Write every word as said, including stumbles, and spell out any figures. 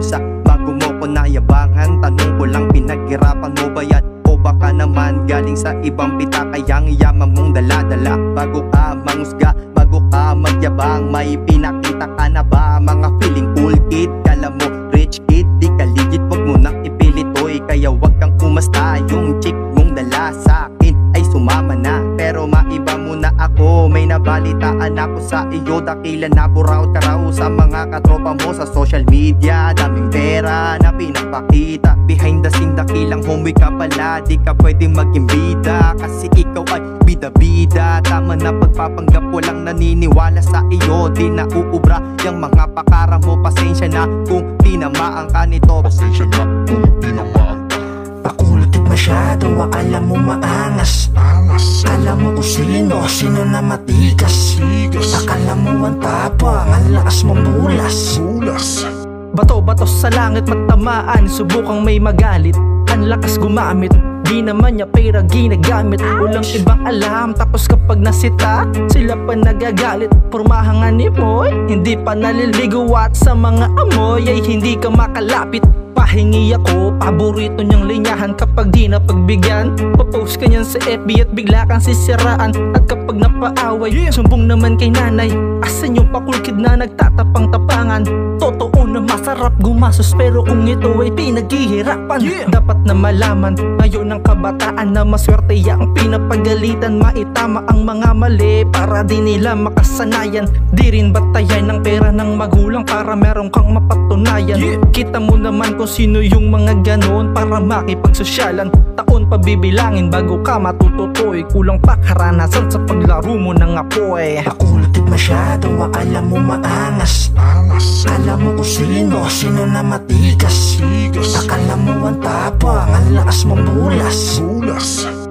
bulsa. Bago mo ko nayabangan, tanong ko lang, pinaghirapan mo ba yan? O baka naman galing sa ibang pita, kayang yaman mong dala-dala. Bago ka mangusga, bago ka magyabang, may pinakita ka na ba? Mga feeling cool kid, kala mo rich kid, di ka legit, wag mo nang ipilit oy. Kaya wag kang kumasta, yung chick mong dala sa akin ay sumama na. Pero maiba muna ako, may nabalitaan ako sa iyo. Dakila na buraot ka raw sa mga katropa mo sa social media. Daming pera na pinapakita, behind the scene dakilang homeboy ka pala. Di ka pwedeng maging bida, kasi ikaw ay bida-bida. Tama na pagpapanggap, walang naniniwala sa iyo. Di na uubra yung mga pakara mo. Pasensya na kung tinamaan ka nito. Pasensya na kung tinamaan ka. Pakulitit masyado, akala mo maangas. Akala mo kung sino, sino na matigas. Akala mo ang tapang, ang lakas mong bulas. Bato-bato sa langit matamaan, subukang may magalit. Ang lakas gumamit, di naman niya pera ginagamit. Walang ibang alam, tapos kapag nasita, sila pa nagagalit. Pormahan nga ni Moy, hindi pa naliligo. At sa mga amoy ay hindi ka makalapit. Pahingi ako, paborito niyang linyahan. Kapag di na pagbigyan, papost ka niyan sa F B at bigla kang sisiraan. At kapag napaaway, sumbong naman kay nanay. Asan yung pakulkid na nagtatapang-tapangan? Totoo na masarap gumasos, pero kung ito ay pinaghihirapan, yeah. Dapat na malaman ngayon ng kabataan na maswerte ang pinapagalitan. Maitama ang mga mali para di nila makasanayan. Di rin batayan ng pera ng magulang para meron kang mapatunayan, yeah. Kita mo naman kung sino yung mga ganon para makipagsosyalan. Taon pa bibilangin bago ka matututoy. Kulang pa karanasan sa paglaro mo ng apoy. Pakulitit masyado, akala mo maangas. Akala mo kung sino, sino na matigas. Akala mo ang tapang, ang lakas mong bulas.